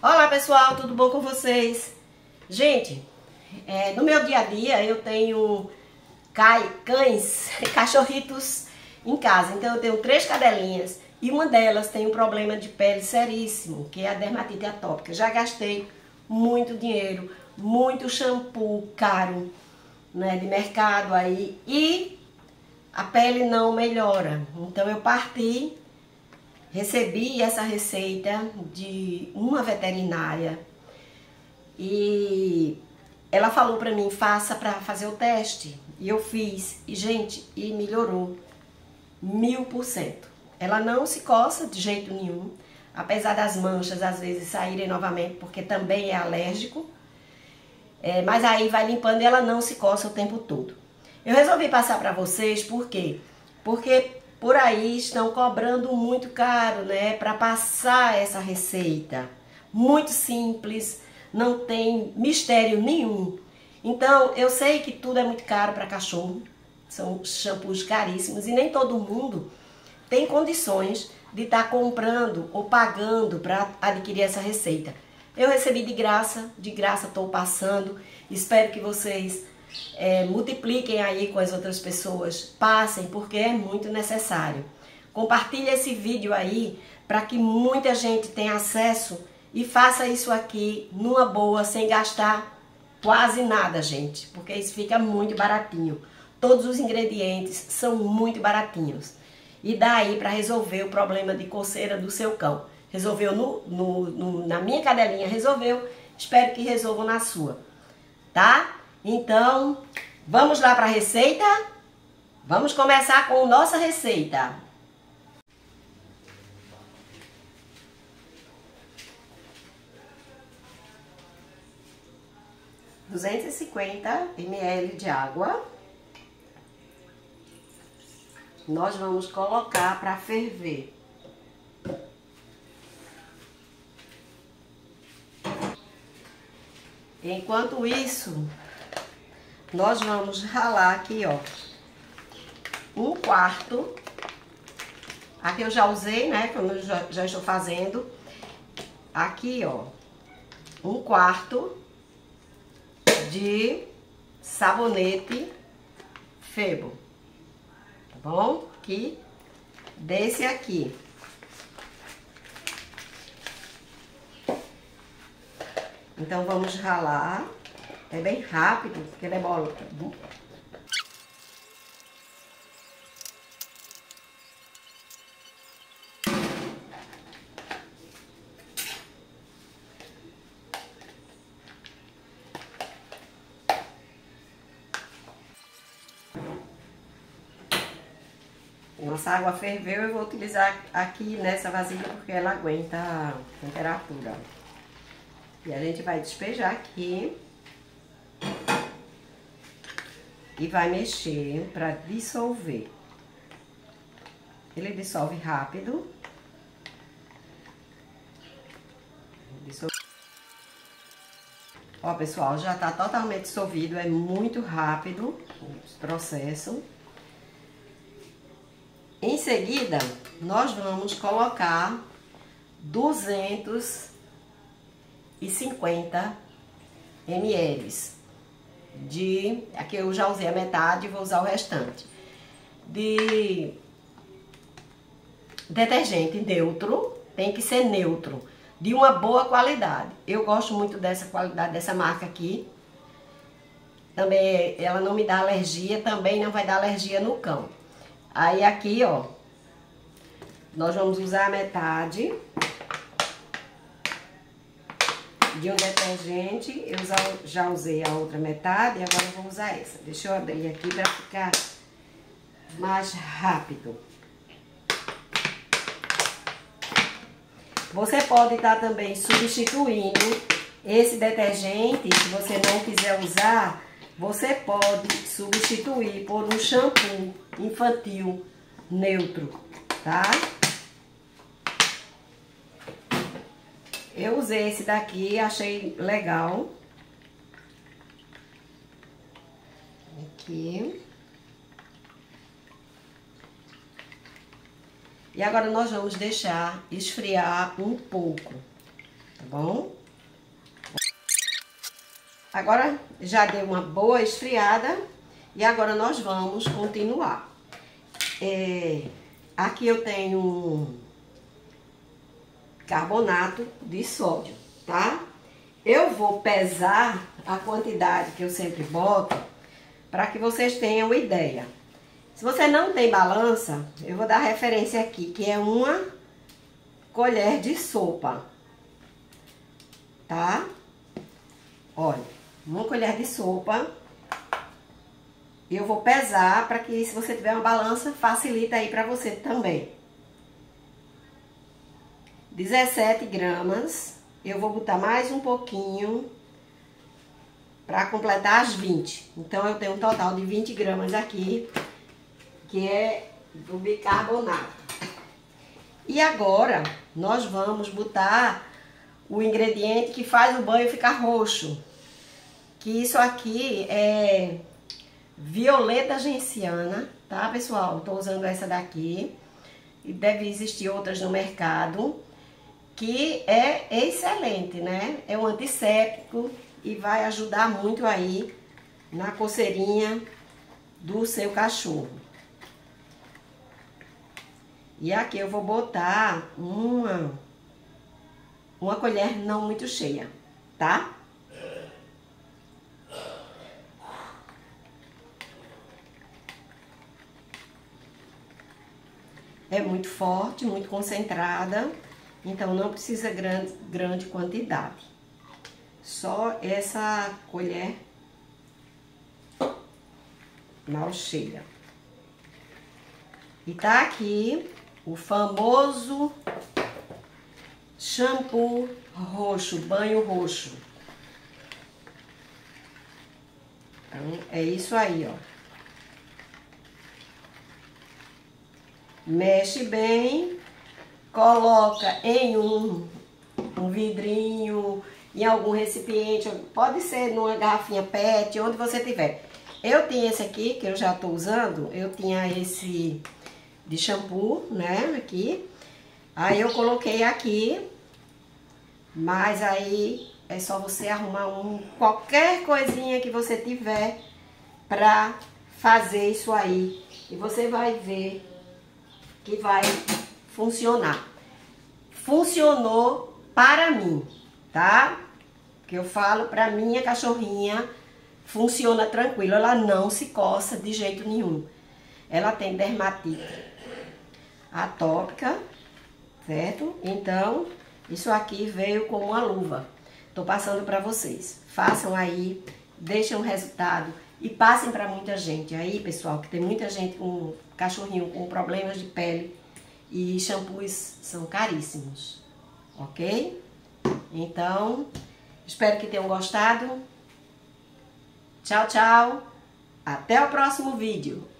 Olá pessoal, tudo bom com vocês? Gente, no meu dia a dia eu tenho cães, cachorritos em casa. Então eu tenho 3 cadelinhas e uma delas tem um problema de pele seríssimo, que é a dermatite atópica. Já gastei muito dinheiro, muito shampoo caro, né, de mercado aí, e a pele não melhora. Então eu recebi essa receita de uma veterinária e ela falou pra mim, faça pra fazer o teste. E eu fiz, e gente, e melhorou 1000%. Ela não se coça de jeito nenhum, apesar das manchas às vezes saírem novamente, porque também é alérgico. Mas aí vai limpando e ela não se coça o tempo todo. Eu resolvi passar pra vocês, por quê? Porque por aí estão cobrando muito caro, né, para passar essa receita. Muito simples, não tem mistério nenhum. Então, eu sei que tudo é muito caro para cachorro, são shampoos caríssimos e nem todo mundo tem condições de estar comprando ou pagando para adquirir essa receita. Eu recebi de graça estou passando. Espero que vocês multipliquem aí com as outras pessoas, passem, porque é muito necessário. Compartilhe esse vídeo aí para que muita gente tenha acesso e faça isso aqui numa boa, sem gastar quase nada, gente, porque isso fica muito baratinho. Todos os ingredientes são muito baratinhos. E dá aí para resolver o problema de coceira do seu cão. Resolveu na minha cadelinha, resolveu. Espero que resolvam na sua, tá? Então, vamos lá para a receita? Vamos começar com a nossa receita. (250 ml) de água. Nós vamos colocar para ferver. Enquanto isso, nós vamos ralar aqui, ó, 1/4. Aqui eu já usei, né, como eu já estou fazendo. Aqui, ó, 1/4 de sabonete Febo, tá bom? Que desse aqui. Então vamos ralar, é bem rápido, porque ele é bola. Nossa água ferveu, eu vou utilizar aqui nessa vasilha porque ela aguenta a temperatura. E a gente vai despejar aqui e vai mexer para dissolver. Ele dissolve rápido. Ó, pessoal, já tá totalmente dissolvido, é muito rápido o processo. Em seguida, nós vamos colocar 250 ml de... Aqui eu já usei a metade e vou usar o restante. De detergente neutro, tem que ser neutro, de uma boa qualidade. Eu gosto muito dessa qualidade, dessa marca aqui. Também ela não me dá alergia, também não vai dar alergia no cão. Aí aqui, ó, nós vamos usar a metade de um detergente. Eu já usei a outra metade e agora eu vou usar essa. Deixa eu abrir aqui para ficar mais rápido. Você pode estar também substituindo esse detergente, se você não quiser usar, você pode substituir por um shampoo infantil neutro, tá? Eu usei esse daqui, achei legal. Aqui. E agora nós vamos deixar esfriar um pouco, tá bom? Agora já deu uma boa esfriada e agora nós vamos continuar. Aqui eu tenho um carbonato de sódio, tá? Eu vou pesar a quantidade que eu sempre boto para que vocês tenham ideia. Se você não tem balança, eu vou dar referência aqui, que é uma colher de sopa, tá? Olha, uma colher de sopa. Eu vou pesar para que, se você tiver uma balança, facilita aí para você também. 17 gramas. Eu vou botar mais um pouquinho para completar as 20. Então, eu tenho um total de 20 gramas aqui, que é do bicarbonato. E agora, nós vamos botar o ingrediente que faz o banho ficar roxo. Que isso aqui é violeta genciana, tá, pessoal? Tô usando essa daqui. E deve existir outras no mercado. Que é excelente, né? É um antisséptico e vai ajudar muito aí na coceirinha do seu cachorro. E aqui eu vou botar uma colher não muito cheia, tá? É muito forte, muito concentrada, então não precisa grande quantidade. Só essa colher mal cheia. E tá aqui o famoso shampoo roxo, banho roxo. Então, é isso aí, ó. Mexe bem, coloca em um vidrinho, em algum recipiente, pode ser numa garrafinha PET, onde você tiver. Eu tinha esse aqui, que eu já tô usando, eu tinha esse de shampoo, né, aqui. Aí eu coloquei aqui, mas aí é só você arrumar qualquer coisinha que você tiver pra fazer isso aí. E você vai ver que vai funcionar. Funcionou para mim, tá? Que eu falo pra minha cachorrinha, funciona tranquilo, ela não se coça de jeito nenhum. Ela tem dermatite atópica, certo? Então, isso aqui veio como uma luva. Tô passando pra vocês. Façam aí, deixem um resultado e passem pra muita gente. Aí, pessoal, que tem muita gente com cachorrinho com problemas de pele e shampoos são caríssimos, ok? Então, espero que tenham gostado. Tchau, tchau. Até o próximo vídeo.